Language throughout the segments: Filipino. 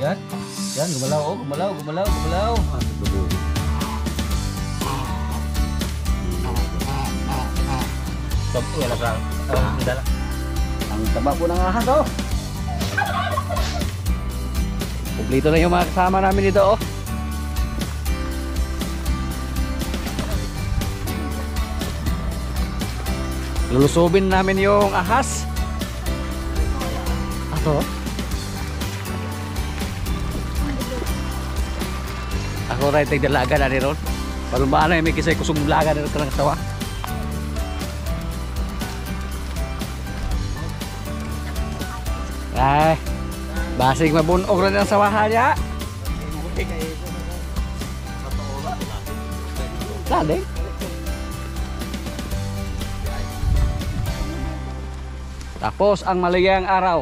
Yan. Yan, gumalaw, oh, gumalaw, gumalaw, gumalaw. Stop, wala lang. Dala. Ang taba po ng ahas, oh. Kumplito na yung mga kasama namin dito, oh. Lulusubin namin yung ahas. Ato. Ako rin tigdalaga na rin. Palumbaan na yung may kisay kusong laga na rin ka ng tawa. Ay, basig mabunog rin ang sawahan niya. Tadi. Tapos ang maligayang araw.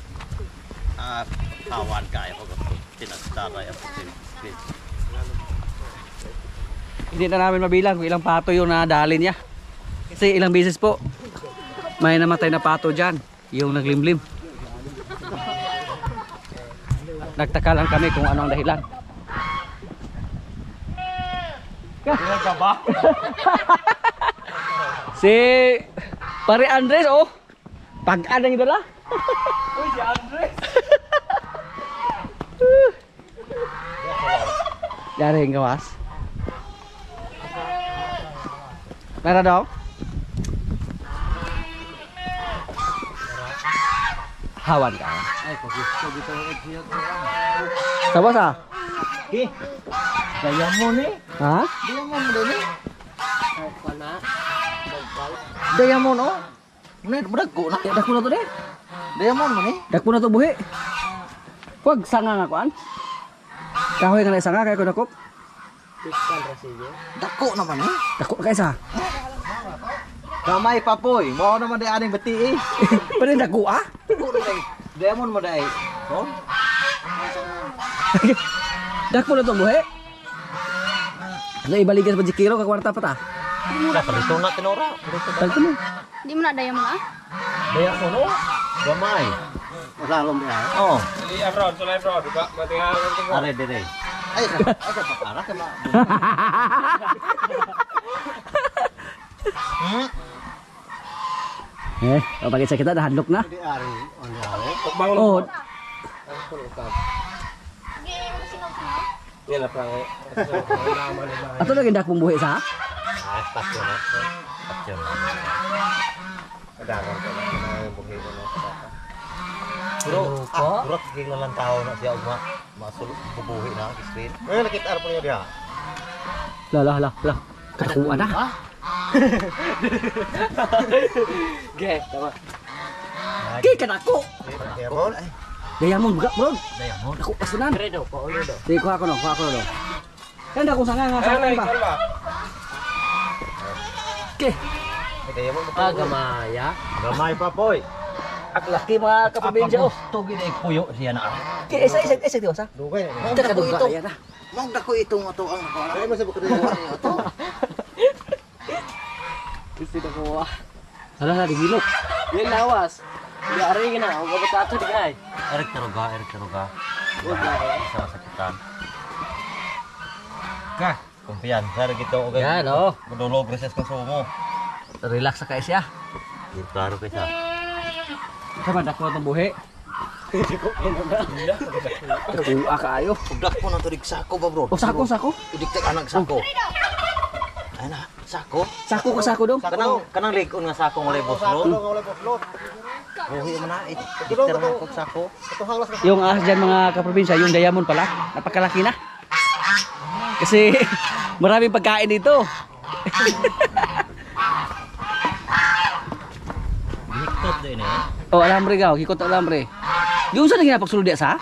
Kawan kaya ko tinagtara yung Hindi na namin mabilang kung ilang pato yung nadali niya. Kasi ilang beses po may namatay na pato dyan. Yung naglimlim. Nagtaka lang kami kung ano ang dahilan. Si Pare Andres, oh. Pag-an ang dala. Uy, si Andres. Dari yung gawas. Meron daw? Hawan ka. Ay, pag-gusto dito yung egg Sabos ah? Okay. Diamond eh. Ha? Diamond mo din eh. Diamond oh. Dagko na. Dako na to de. Diamond mo ni. Dako na to buhi. Huwag sanga nga kuan. Kahoy nga na sanga kaya ko dakop. Dagko naman eh. Dako kay isa. Kamay papoy. Mao naman di aning bati eh. Pwede dako ah? Diamond mo dai. Oh. Dako na to buhi. Ano ibalikan sa Jikiro ka kwarta pa ta? Palito na tinora. Dagko mo. Di mo na daya mo ah? Diamond oh. Gamay. Masalom dia. Oh. Di abroad, sulay abroad, di ba? Matinggal ko. Are dire. Ay, para ka ma. Pagkita kita dah hadlok na. Di ari on ari. Bangun. Oh, Yan na pa. ato lagi dak pembuhi sa. Ah, patyo na. Patyo na. Kadagan ko na yung buhay ko na. Pero, burat kaya lang tao na siya ugma. Masul, bubuhi na, kisrin. Ngayon, nakita po niya diha. Lah. Katakuan na. Okay, tama. Kay kanako. Diamond? Ay, Diamond buka, bro. diamond. Ako pasunan. Credo, paulo do. Sige, kuha ko no. Kan dak ko sanga nga sa Ay, ba. kalma. Okay. May diamond mo. Gamaya. Gamay pa, poy. Ak laki mga kapabensya oh. Tugi na puyo siya na. Okay, isa diwa sa. Dugay na. Kita kaduga ya na. Mong dako itong ato ang nakuha. Ay, masabot ko din ito. Gusto na ko. Hala digilok. Yan lawas. Di ari na, ang gabatato di kay. Erik taruga. Sa sakitan. Ka, kumpiyansa ra gito og. Yan oh. Modulog reses konsumo. Relax sa kay siya. Klaro kay sa. Sama dak ko tong buhi. Kuha kaayo. Udak po na to dig sako ba, bro? Oh, sako. Idiktek anak sako. Ay na, sako. Sako dong. Kanang ligon nga sako mo lebos lo. Buhi man na idiktek na kog sako. Yung ahas dyan mga kaprobinsya, yung diamond pala, napakalaki na. Kasi maraming pagkain dito. Hiktot din eh. Oh, alambre gaw, hikot alambre. Yung saan nga pagsulod diya sa?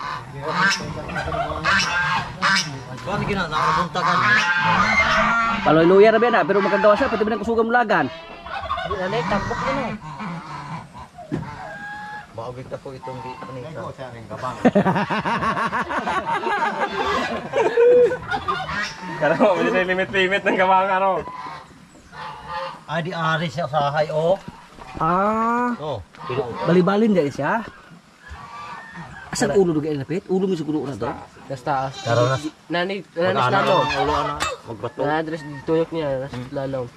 Kuan gina nakabunta kan. Paloy-loya na ba na, pero makagawa siya, pati ba ng kusugang mulagan. Nanay tambok na no. Maugit ako itong di paningka. Karang mo may limit ng gawang ano. Ay di ari siya sa hay oh. Ah, Oh, bali-balin din siya. Asal ulo dugay lapit? Ulo mo siguro na to? Basta Karon nas nani mag-ana lalaw. ang ulo ana magbato. Na address tuyok niya lalaw.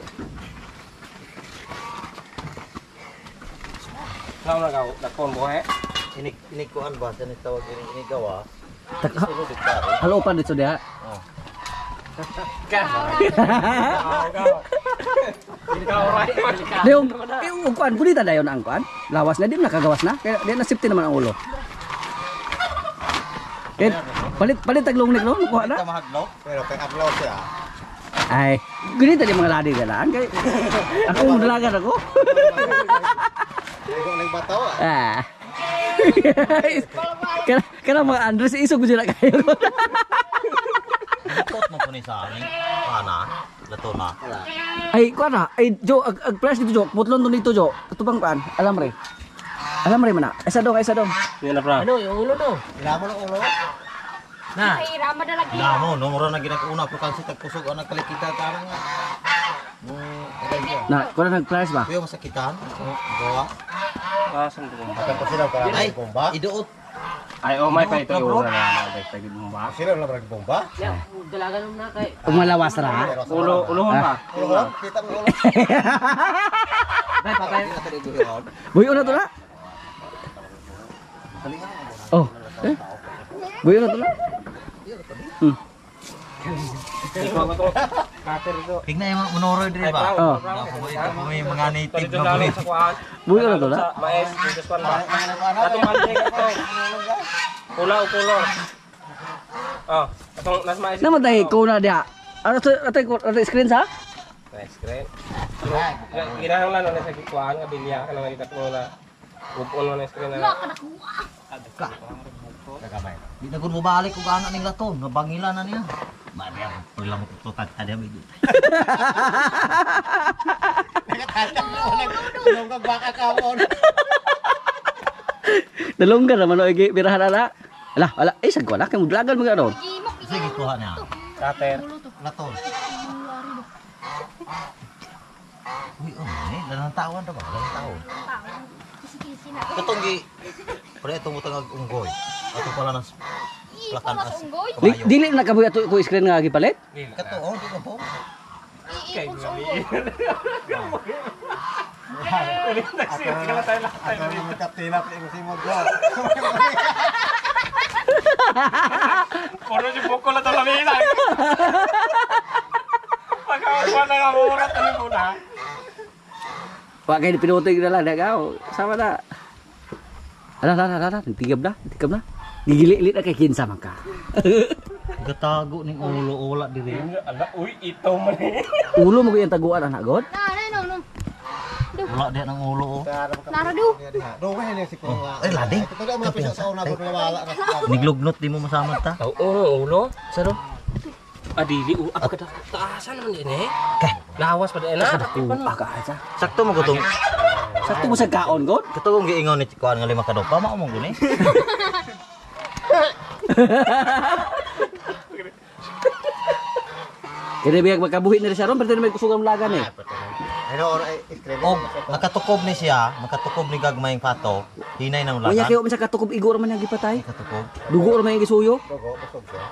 Lao na gaw, dakon buhe. Inikuan ba sa tawag ini gawa? Tak Sulod ka. halo pa dito diha. Yung kuan bulita dayon ang kuan. Lawas na din nakagawas na. Kaya di na safety naman ang ulo. Kaya palit taglong no kuha na. Kita mahadlok. Pero kay adlaw siya. Ay, ganito di mga ladi galaan kay ako dalagan ako. Ikaw nang bataw. Ah. Kaya mga Andres isog sila kayo. Pot mo po ni sa amin. Ana, lato na. Ay, kuan na. Ay, Jo, ag press dito Jo. Putlon to dito Jo. Tutubang paan. Alam re. Alam re mana. Isa dong, isa dong. Yan na pra. Ano yung ulo no? Ilamo ng ulo. Na. Ay, rama na lagi. Namo, nomoro na ginakuna ko kansi tagpusog ana kalikita ka nga. Na, kuan nag press ba? Kuya masakitan. Gawa. Asan to? Akan pa sila para Ay, bomba. iduot. Ay, oh my pa ito yung na tagtagid mo ba? Sila na para bomba. Dalagan mo na kay Umalawas ra. ulo pa. Ulo, kita mo ulo. Dai patay. Buyo na to na. Oh. Eh? Buyo na to na. Ikaw ko to. Kater ito. Tingnan yung monoro dire ba? Oh. Ako may mga native Dito na lalo bulit. sa kuan. Buyo na to na. Maes dito sa kuan. Atong manjay ka to. Pula o color. Oh, atong nas maes. Namatay ko na dia. Ano to atay screen sa? Nice, great. Ginahanglan na sa kuan nga bilya ka lang kita mo na. Upon mo na screen na. Kagamay. Di na gud mo balik og ana ning laton, nabangilan na niya. Mari ang paglang tutat kada mi. Ilong kag baka kamon. Dalunggan naman o igi birahan ala. Ala, eh sagwa na kay mudlagan mga ron. Sige kuha na. Kater. Laton. Uy, dalang taon ra ba? Dalang taon. Kisi-kisi na. Katong gi Pre itong utang unggoy. Ato pala nas plakan as. Unggoy. Kabayo. Dili na kabuy ato ko screen nga gipalit. Kato oh, di ba po? Kay gabi. Ato na katilap ing simod go. Puro yung buko na talamina. Pagkakuha na nga murat ano ko na. Wa kay pinutoy na lang dagaw. Sama na. Ala, tigab na. Gigili-lit na kay kinsa man ka. Gatago ning ulo wala diri. Ala, uy, ito man eh. Ulo mo ko yung taguan anak god. No. Wala din ang ulo oh. Narado. Do kay ni si ko. Ay lading. Ito daw mga piso sa una ko wala na. Niglugnot di mo masamot ta. Ulo? Saro? Adili, apa ka taasan naman din eh. Lawas pa din na. Paka sa. Sakto mo gutong. Sakto mo sa kaon god. Katong giingon ni kuan nga 5 kadopa mao mong guni. Kaya biyag magkabuhi na rin siya ron, pero may kusugang lagan eh. Ano or screen. Og makatukob ni siya, makatukob ni gagmayng pato. Hinay nang Manya lagan. kayo man sa katukob igor man yung gipatay. Makatukob. Dugo man yung gisuyo. Logo usog siya.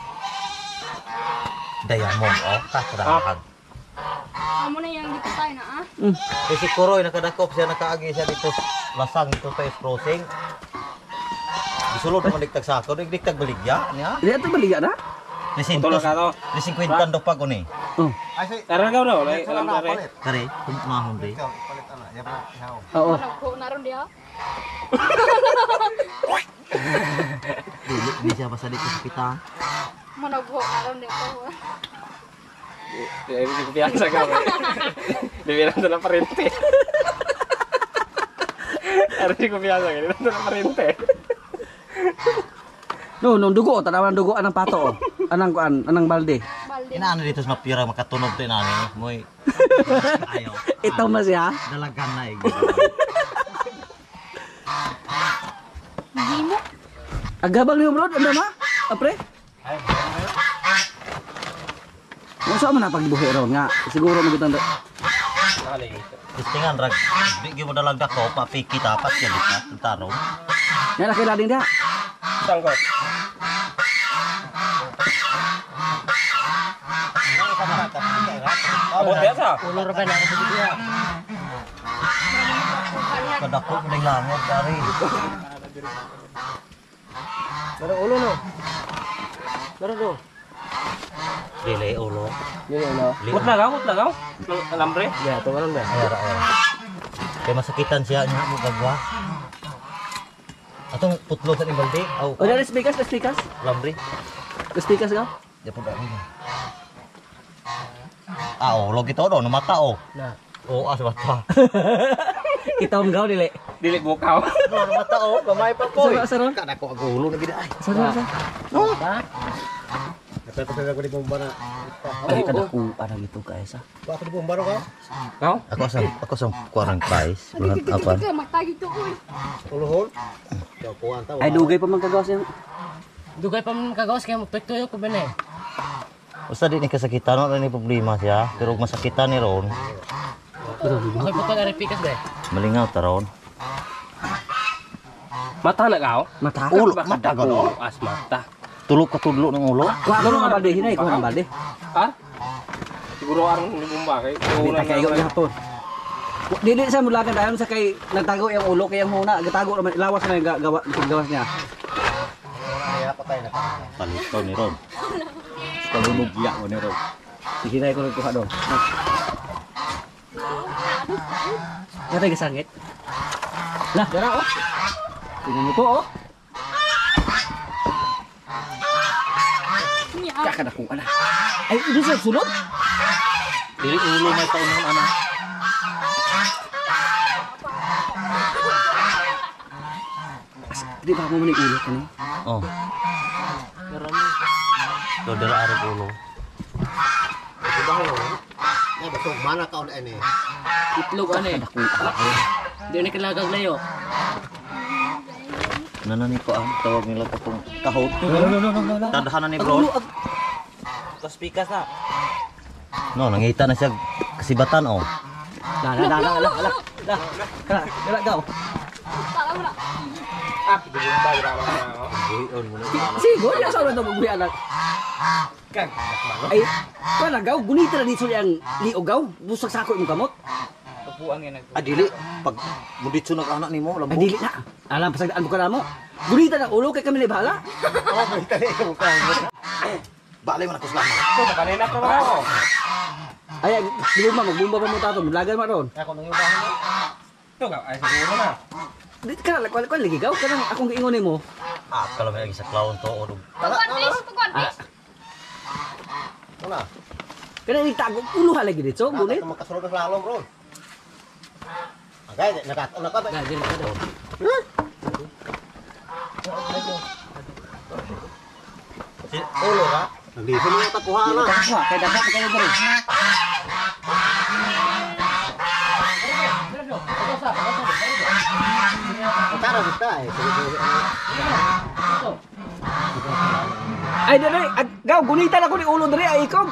Diamond oh, kasrahan. Amo na yung dito tayo na ah. Si Kuroy nakadakop siya nakaagi siya dito lasang dito sa crossing. Gisulod man digtag sako, digtag baligya niya. Hindi ito baliga na. Lisin Utol ka to. Lisin kwentando pa ko ni. Oh. Ay say. Tara ka daw, lay Sala na lay. palit. Kare, kumahon di. Ikaw palit ana. Ya pa haw. Oo. Nagko na ron diha. Dili ni siya basta dito sa pita. Managho na ron diha ko. Hindi ko piyansa ka. Dibilang na parente. Hindi ko piyansa ka, dibilang na parente. No, dugo, tanawan dugo anang pato. Anang kuan, anang balde. Balde. Inaano dito sa mapira makatunog to inani. Moy. Ayaw. Ito na siya. Dalagan na eh. Gimo. Agabang niyo bro, ano ma? Apre? Mo sa man pagbuhi ron nga. Siguro magutang. Nali. Tingnan rag. Di mo dalag dako pa piki tapat yan dito. Tarong. Yan laki lading dia. Sangkot. Abot biasa. Ulo ra ba na ako dito. Kadako maning langot dari. Pero ulo no. Pero do. Dili ulo. Dili ulo. Hut lagaw. Alambre. Ya, to karon ba? Ayara. Kaya masakitan siya niya mo gagwa. Atong putlo sa imbalde. Aw, O, dari speakers. lambre. Speakers ka? Ya po dali. Ulo gito do, mata oh. Na. Oo, sa mata. Kita gaw dili. Dili bukaw. Mata oh, gamay pa ko. Saron. Kadako ang ulo na gid ay. Saron. Ba? Ito ko di bomba na. Ay, kadako ana gitu guys. Ba ako di bomba ro ka? Kau? Ako sa kuarang price. Bulan apa? Ika matagi to uy. Ulohon. Yo kuan ta. Ay, dugay pa man kagawas yung... Dugay pa man kagawas kay magpekto ko bene. Basta di ni kasakitan no ni problema siya, pero ug masakitan ni ron. Okay po ka repikas be. Malingaw ta ron. Mata na kau? Mata. Ulo, mata gano. As mata. Tulog ka tudlo ng ulo. Kuha ka nga balde, hinay ko nga balde. Ha? Siguro arang ni bumba kay. Di ta kayo gihapon. Dili sa mulakan dayon sa kay nagtago yung ulo kay ang huna, gatago naman lawas na yung gawas niya. Kaya patay na ka. Palito ni ron. Kalubog ya ko ni Rob. Sige na ko nagkuha doon. Natay kasangit. Lah, dara oh. Tingnan mo po oh. Kaka na ana. Ay, di sa sulod. Dili ulo may taon ng ana. Di ba mo ni ulo kani? Oh. Do dala arog ulo. Ito ba ho? Ya ba to mana ka on ene. Itlog ani. Di ni kalagag layo. Nanani ko ang tawag nila katong kahot. No. Tadahanan ni bro. Tas pikas na. No, nangita na siya kasibatan oh. Ala. Kala gaw. Tala mo na. Ah, bumba gira na. Buhion mo na. Sigo ya sa to magbuhi anak. Kag. Ay, wala gaw, gunita na dito yang liugaw. Busag sako imong kamot. Tupuan nga nag. Dili pag muditso nag anak nimo Ay, labo. dili na. Alam, pasagdaan mo ka na mo. Gunita na ulo kay kami na bahala. Balay man ako sa lama. Ito kanina pa ako. Ay, magbumba pa mo tato. Maglagan mo ron. Ako nang ibahan mo. Ito ka, ay siguro na. Di ka na, kwal lagi gaw. Kanang akong giingon mo. Kalau may lagi sa clown to o Tugon please. Wala. Kanang itago ulo halagi dito. Gunit. Ito makasulod sa lalom bro. Okay, naka ba? Dili ka daw. ulo ra. Nandito mo yung takuha na. Kuha, kay dapat kayo diri. Tara kita eh. Ay, dali. Gaw, gunitan ako ni ulo diri. Ay, ikaw.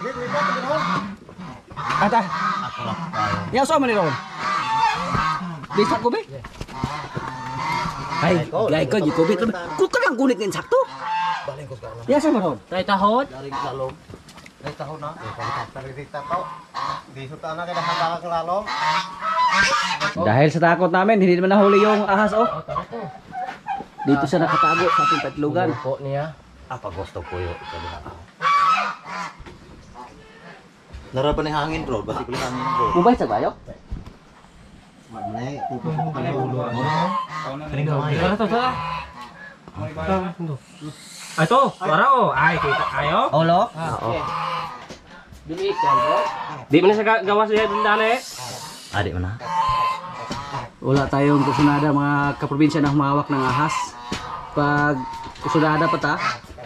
Ata. Ako lang tayo. Yaw sa man ni ron. Bisa ko be? Ay, gay ko di ko bit. Ku ka lang gunit ngin sakto. Balay ko sa ano. Ya sa man ron. Tay tahod. Daring lalom. Ay taho na. Taririta to. Di suta na kaya nakakaka ng lalom. Dahil sa takot namin, hindi naman nahuli yung ahas oh. Dito siya nakatago sa ating patlugan. Po niya. Apa gusto ko yo sa diha. Naraban ni hangin bro, basi ko hangin bro. Mubay sa bayo? Manay, pupos ko pa ulo. Kani gamay. Ay to, wala oh. Ay kita ayo. Olo? Di man sa gawas niya din dali. Adik mana? Wala tayong kusunada mga kaprobinsya na humawak ng ahas. Pag kusunada pa ta,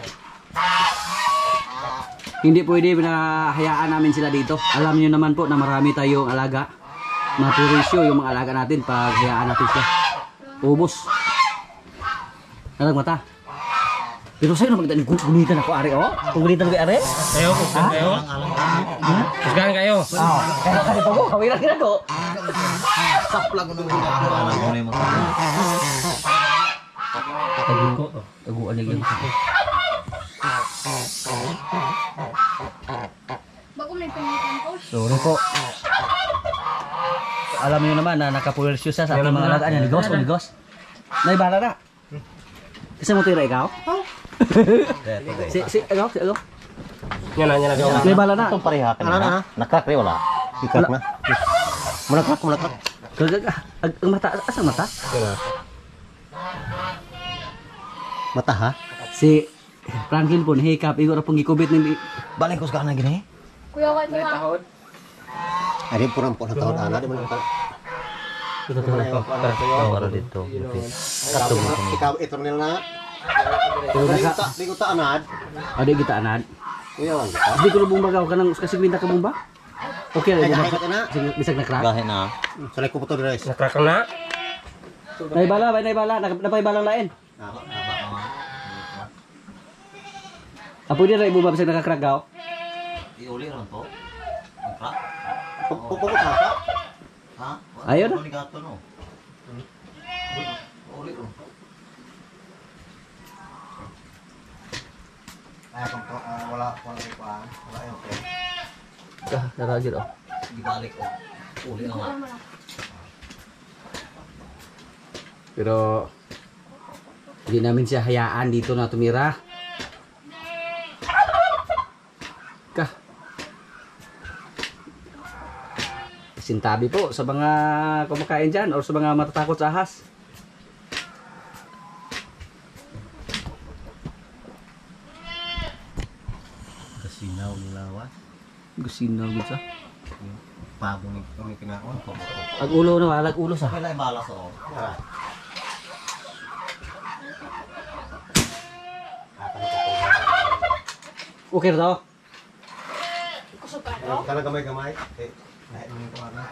hindi pwede na hayaan namin sila dito. Alam niyo naman po na marami tayong alaga. Mapurisyo yung mga alaga natin pag hayaan natin sila. Ubos. Nalag mata. Pero sa'yo naman gunitan ako ari oh. Kung gunitan ko ari? Ayo, ayo. Kusgan kayo. Kaya kasi pa mo, kawiran ka na ko. Saplang ko nung ginagawa mo ni mo. Tuguan niya lang. Bago may pinitan ko. Sorry po. Alam niyo naman na nakapuwersyo siya sa ating mga alagaan niya. Ligos o ligos? Naibala na. Kasi mo tira ikaw? Si agaw. Yan na gawa. Naibala na. Itong pareha ka Ano na? na. Nakak rin wala. Ikat na. Mulakak. Ang mata, asang mata? Yan na. Mata ha? Si Franklin po, nahikap. Igo na pong gikubit ng... Balik ko sa kanan gini. Kuya ko ito ha. Ay, purang po na taon ana. Di man ka. Para dito. Ikaw, ito nila na. Pero naka... Di ko taanad. Adi kita anad. Kuya, wang kita. Hindi ko na bumbagaw ka ng kasi winda ka bumba? Okay, Ay, lagi kahit na. bisag na crack. Gahe na. Salay ko po to guys. Nakrak na. Naibala. Napaibalang lain. Apo di rin bumba bisag naka-crack gaw. Iuli ron to. Nakak. Pupukot ha ka? Ha? Ayaw na. Gato no. Uli ron. Ay, kung wala yung okay. Naragir oh. Gibalik ko. Uli na nga. Pero hindi namin siya hayaan dito na tumira. Sintabi po sa mga kumakain dyan o sa mga matatakot sa ahas. Kasinaw lawas. Gusinaw gitu. Pabong ni kinakon ko. Ag ulo na walag ulo sa. Kailan balas o. Okay na to. Kusog ka ito. Kana gamay-gamay. Eh, lahat mo ko ana.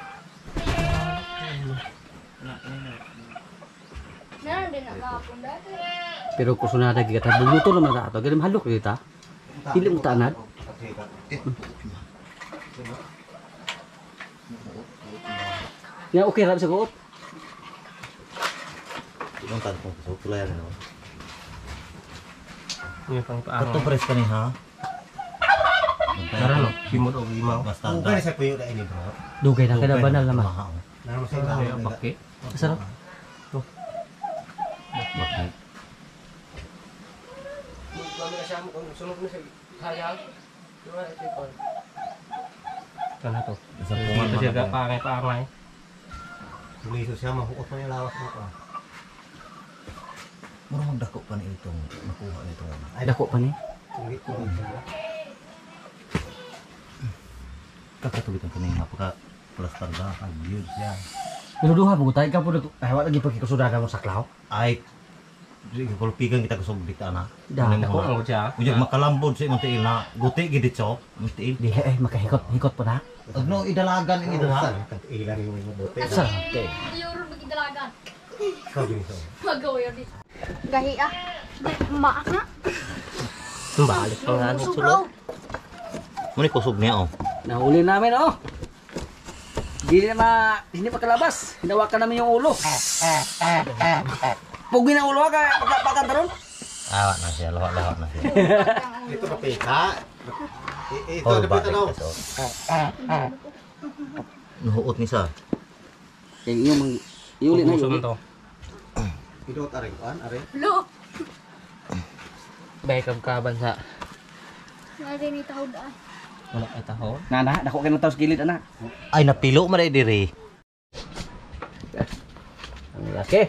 Meron din nakahapon dati. Pero kusunada kita buluto naman ta ato. Galim halok kita. Dili mo taanad. Ya okay ra sa kuot. Ibang tanong ko. Tulayan na. Yan pang Kato paano. pres ka ni ha? Tara no. Simod o limaw. Basta Kung kani sa kuyo na ini bro. Dugay na kada banal naman. Namo sa ila. Kaya baki. Sarap. Bakit? Kana to. Sa pungan Ito siya man. pangay. Buliso siya mahuot man yung lawas mo ko. Mura magdako pa ni itong nakuha nito. Ay dako pa ni. Hindi ko. Kakatulitan ka na yung napaka plastar da. Ang yun siya. Pero duha mo tay ka po ay wa lagi pag kusudada mo sa klaw. Ay, kalau pigang kita kesubdik ana. Dah, Ako ang siya. Ujang makalambod sa imong tiil na guti gidit so, mustiil. Di makahikot pa na. Agno idalagan ini dala. Ilan yung mga bote. Sa okay. Euro magidalagan. Ikaw din ito. Magawa yun dito. Gahi ah. Maak na. Balik pa nga ng Kusog sulod. bro. Muni kusog niya oh. Nahuli namin oh. Hindi makalabas. Hinawakan namin yung ulo. Pugi na ulo ka, pagkakantaron. Awak na siya, lawak na siya. Ito pa pika. Ito Oh, na pita daw. Nuhuot ni sa. Yung iuli na Usok yun. to. Ito aring kuan, aring. Lo. Baik kaban sa. Nari ni tahod ah. Wala ay taho. Nana, dako ka ng taos gilid anak. Ay napilo man diri. Ang laki.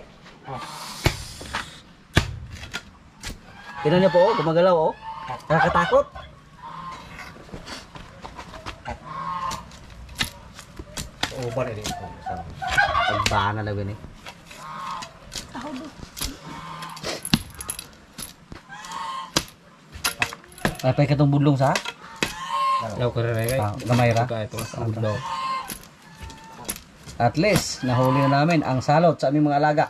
Tingnan niyo po, oh, gumagalaw oh. Nakakatakot. Uban ini. Pagbana lang yun eh. Tahod. Pay ka itong budlong sa? Yaw ko rin kay. Gamay ra. Ito mas ulo. At least, nahuli na namin ang salot sa aming mga alaga.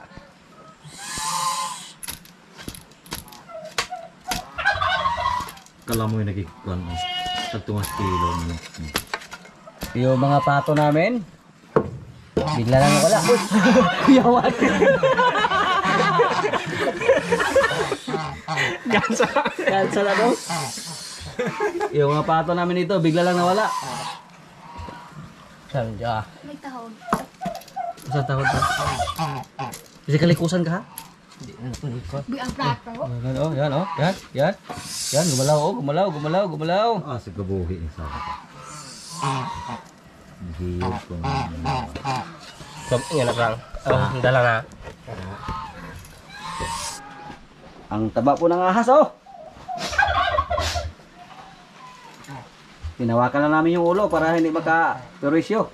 Kala mo yung nagikuan mo. Tagtungas kilo mo. Yung mga pato namin, bigla lang wala. Yawan. Cancel ano? Yung mga pato namin dito, bigla lang nawala. Sandya. May tahon. Sa takot ka? Kasi kalikusan ka ha? Bi ang plato. Yan oh, yan oh. Yan. Yan, gumalaw oh, gumalaw. Ah, sa gabuhi ni sa. Hiyog ko na. So, yan na lang. Dala na. Ang taba po ng ahas oh. Hinawakan na namin yung ulo para hindi maka-perisyo.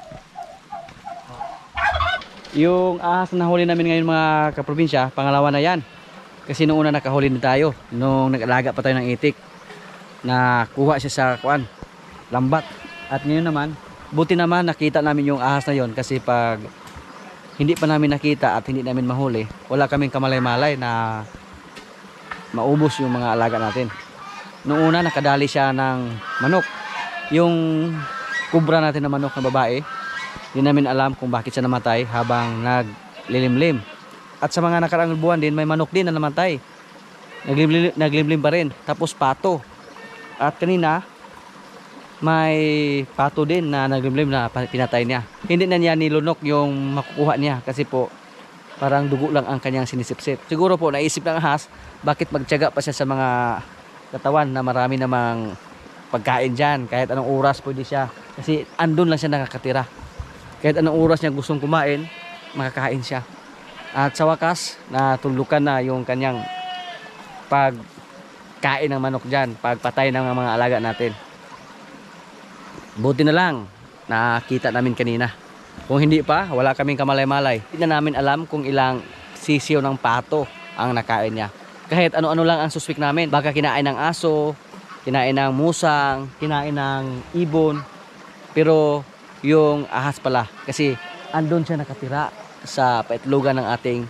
Yung ahas na nahuli namin ngayon mga kaprobinsya, pangalawa na yan. Kasi noong una nakahuli din tayo, nung nag-alaga pa tayo ng itik. Nakuha siya sa lambat. At ngayon naman, buti naman nakita namin yung ahas na yon kasi pag hindi pa namin nakita at hindi namin mahuli, wala kaming kamalay-malay na maubos yung mga alaga natin. Noong una nakadali siya ng manok. Yung kubra natin na manok na babae, hindi namin alam kung bakit siya namatay habang naglilimlim. At sa mga nakaraang buwan din, may manok din na namatay. Naglimlim pa rin. Tapos pato. At kanina, may pato din na naglimlim na pinatay niya. Hindi na niya nilunok yung makukuha niya kasi po parang dugo lang ang kanyang sinisipsip. Siguro po naisip ng ahas, bakit magtiyaga pa siya sa mga katawan na marami namang pagkain dyan. Kahit anong oras pwede siya. Kasi andun lang siya nakakatira. Kahit anong oras niya gustong kumain, makakain siya. At sa wakas, natulukan na yung kanyang pagkain ng manok dyan, pagpatay ng mga alaga natin. Buti na lang, nakita namin kanina. Kung hindi pa, wala kaming kamalay-malay. Hindi na namin alam kung ilang sisiyo ng pato ang nakain niya. Kahit ano-ano lang ang suspek namin. Baka kinain ng aso, kinain ng musang, kinain ng ibon. Pero yung ahas pala, kasi andun siya nakatira sa paitlogan ng ating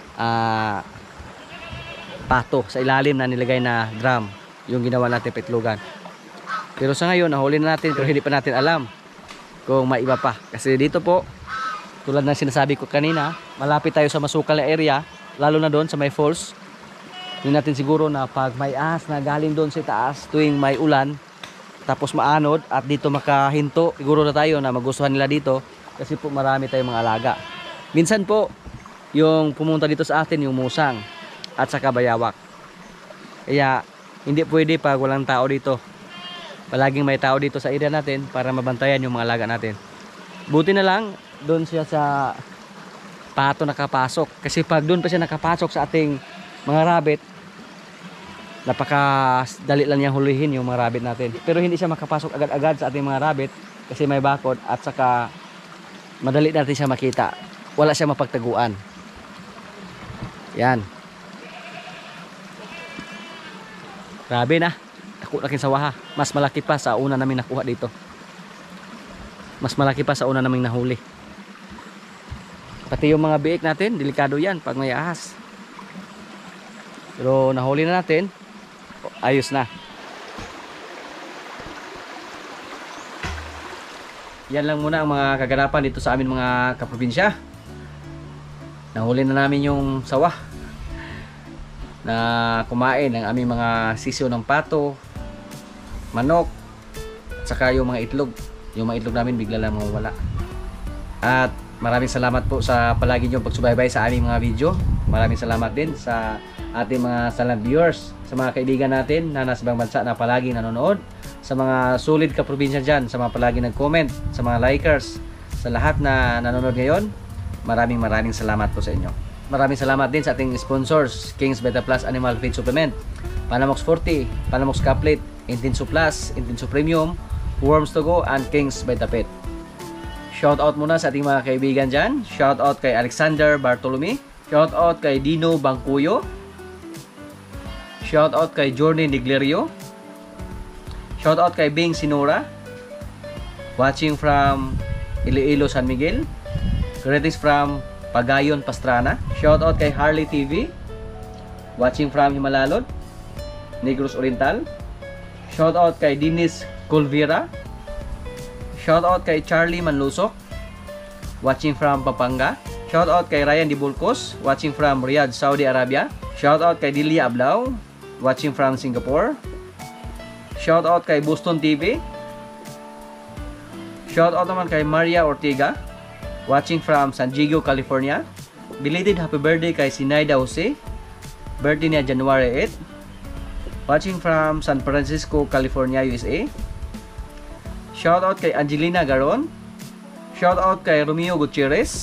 pato, sa ilalim na nilagay na drum, yung ginawa natin paitlogan. Pero sa ngayon, nahuli na natin pero hindi pa natin alam kung may iba pa. Kasi dito po, tulad ng sinasabi ko kanina, malapit tayo sa masukal na area, lalo na doon sa may falls. Hindi natin siguro na pag may ahas na galing doon sa taas tuwing may ulan, tapos maanod at dito makahinto, siguro na tayo na magustuhan nila dito kasi po marami tayong mga alaga. Minsan po, yung pumunta dito sa atin yung musang at saka bayawak. Kaya hindi pwede pag walang tao dito. Palaging may tao dito sa area natin para mabantayan yung mga alaga natin. Buti na lang, doon siya sa pato nakapasok. Kasi pag doon pa siya nakapasok sa ating mga rabbit, napakadali lang niyang hulihin yung mga rabbit natin. Pero hindi siya makapasok agad-agad sa ating mga rabbit kasi may bakod at saka madali natin siya makita. Wala siya mapagtaguan. Yan. Grabe na. Ako laking sawaha. Mas malaki pa sa una naming nakuha dito. Mas malaki pa sa una naming nahuli. Pati yung mga biik natin, delikado yan pag may ahas. Pero nahuli na natin. Ayos na. Yan lang muna ang mga kaganapan dito sa amin mga kaprobinsya. Nahuli na namin yung sawa na kumain ng aming mga sisiyo ng pato, manok, at saka yung mga itlog. Yung mga itlog namin bigla lang mawala. At maraming salamat po sa palagi niyong pagsubaybay sa aming mga video. Maraming salamat din sa ating mga silent viewers, sa mga kaibigan natin na nasa ibang bansa na palagi nanonood, sa mga solid kaprobinsya dyan, sa mga palagi nag-comment, sa mga likers, sa lahat na nanonood ngayon, maraming salamat po sa inyo. Maraming salamat din sa ating sponsors, King's Beta Plus Animal Feed Supplement, Panamox 40, Panamox Caplet, Intenso Plus, Intenso Premium, Worms to Go, and King's Beta Pet. Shout out muna sa ating mga kaibigan dyan. Shout out kay Alexander Bartolome. Shout out kay Dino Bangkuyo. Shout out kay Journey Niglerio. Shout out kay Bing Sinora. Watching from Iloilo, San Miguel. Greetings from Pagayon, Pastrana. Shout out kay Harley TV. Watching from Himalalod, Negros Oriental. Shout out kay Dinis Colvira. Shout out kay Charlie Manlusok, watching from Pampanga. Shout out kay Ryan Dibulcos, watching from Riyadh, Saudi Arabia. Shout out kay Dilia Ablao, watching from Singapore. Shout out kay Boston TV. Shout out naman kay Maria Ortega, watching from San Diego, California. Belated happy birthday kay Sinaida Jose. Birthday niya January 8. Watching from San Francisco, California, USA. Shout out kay Angelina Garon. Shout out kay Romeo Gutierrez.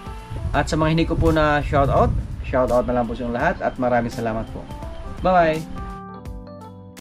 At sa mga hindi ko po na shout out na lang po sa inyong lahat at maraming salamat po. Bye-bye!